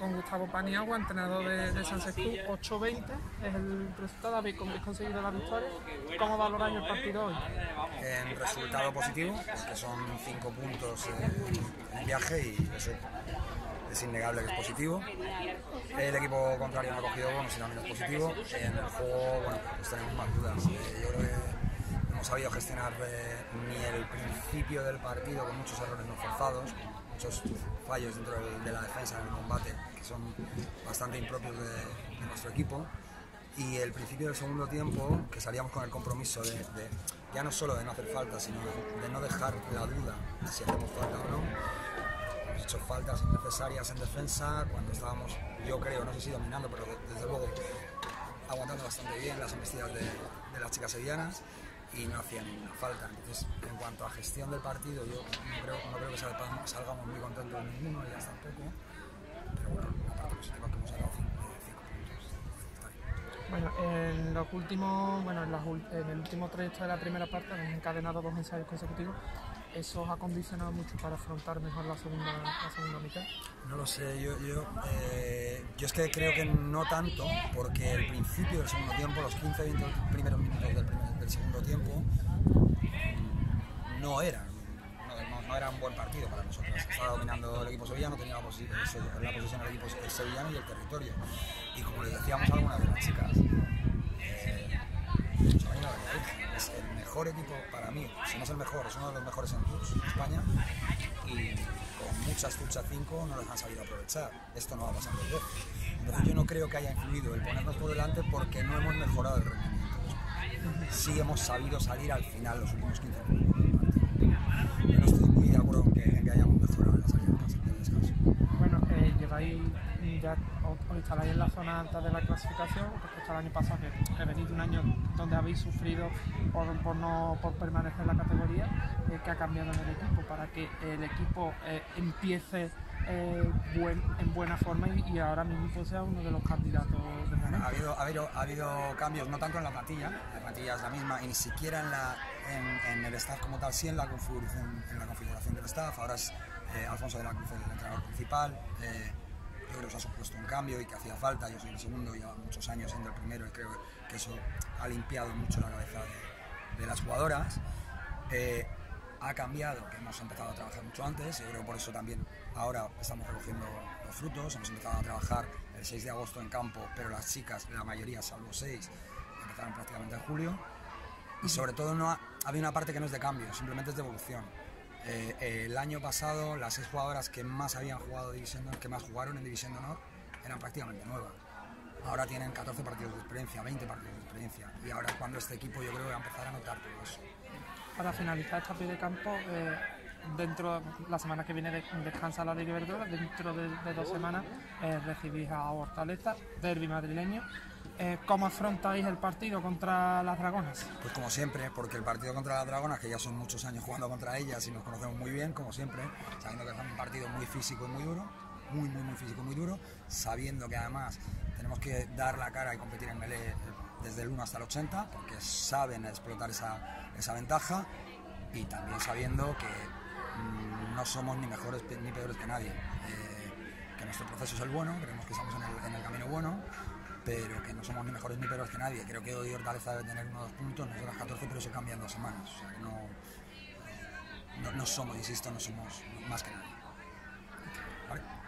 con Gustavo Paniagua, entrenador de Sunset Club. 8-20 es el resultado, habéis conseguido la victoria. ¿Cómo valoráis el partido hoy? En resultado positivo, que son 5 puntos en viaje y eso es innegable que es positivo. El equipo contrario no ha cogido bonos y también es positivo. En el juego, bueno, pues tenemos más dudas. Yo creo que no hemos sabido gestionar ni el principio del partido con muchos errores no forzados, con muchos fallos dentro de la defensa en el combate que son bastante impropios de nuestro equipo. Y el principio del segundo tiempo, que salíamos con el compromiso de ya no solo de no hacer falta, sino de no dejar la duda de si hacemos falta o no. Hemos hecho faltas innecesarias en defensa cuando estábamos, yo creo, no sé si dominando, pero desde luego aguantando bastante bien las embestidas de las chicas sevillanas y no hacían ninguna falta. Entonces, en cuanto a gestión del partido, yo no creo que salgamos muy contentos de ninguno, ya tampoco, pero bueno, la parte positiva es que hemos sacado 5 puntos. Bueno, en el último trecho de la primera parte hemos encadenado 2 ensayos consecutivos. ¿Eso os ha condicionado mucho para afrontar mejor la segunda mitad? No lo sé, yo es que creo que no tanto, porque el principio del segundo tiempo, los 15-20 primeros minutos del segundo tiempo, no era un buen partido para nosotros. Estaba dominando el equipo sevillano, tenía la posesión del equipo sevillano y el territorio. Y como le decíamos a algunas de las chicas, es el mejor equipo para mí, si no es el mejor, es uno de los mejores en España, y con muchas Futsal 5 no les han sabido aprovechar. Esto no va a pasar de veces. Entonces yo no creo que haya influido el ponernos por delante porque no hemos mejorado el rendimiento. Sí hemos sabido salir al final los últimos 15 minutos del partido. Yo no estoy muy de acuerdo en que hayamos mejorado la salida del descanso. Bueno, os instaláis en la zona alta de la clasificación respecto al año pasado, que venís de un año donde habéis sufrido por permanecer en la categoría. ¿Qué ha cambiado en el equipo para que el equipo empiece en buena forma y ahora mismo sea uno de los candidatos de momento? Ha habido cambios, no tanto en la plantilla es la misma, y ni siquiera en el staff como tal, sí en la configuración del staff. Ahora es Alfonso de la Cruz el entrenador principal. Yo creo que se ha supuesto un cambio y que hacía falta. Yo soy el segundo, llevo muchos años siendo el primero y creo que eso ha limpiado mucho la cabeza de las jugadoras. Ha cambiado, que hemos empezado a trabajar mucho antes. Yo creo que por eso también ahora estamos recogiendo los frutos. Hemos empezado a trabajar el 6 de agosto en campo, pero las chicas, la mayoría, salvo 6, empezaron prácticamente en julio. Y sobre todo había una parte que no es de cambio, simplemente es de evolución. El año pasado las 6 jugadoras que más habían jugado División de Honor, que más jugaron en División de Honor, eran prácticamente nuevas. Ahora tienen 14 partidos de experiencia, 20 partidos de experiencia, y ahora es cuando este equipo yo creo que va a empezar a notar todo eso. Para finalizar esta pie de campo, la semana que viene descansa la Liga Iberdrola, dentro de 2 semanas recibís a Hortaleza, derbi madrileño. ¿Cómo afrontáis el partido contra las Dragonas? Pues como siempre, porque el partido contra las Dragonas, que ya son muchos años jugando contra ellas y nos conocemos muy bien, como siempre, sabiendo que es un partido muy físico y muy duro, muy físico y muy duro, sabiendo que además tenemos que dar la cara y competir en melee desde el 1 hasta el 80, porque saben explotar esa ventaja, y también sabiendo que no somos ni mejores ni peores que nadie, que nuestro proceso es el bueno, creemos que estamos en el camino bueno, pero que no somos ni mejores ni peores que nadie. Creo que hoy Hortaleza debe tener 1 o 2 puntos, nosotros 14, pero se cambia en 2 semanas, o sea que no somos, insisto, no somos más que nadie. ¿Vale?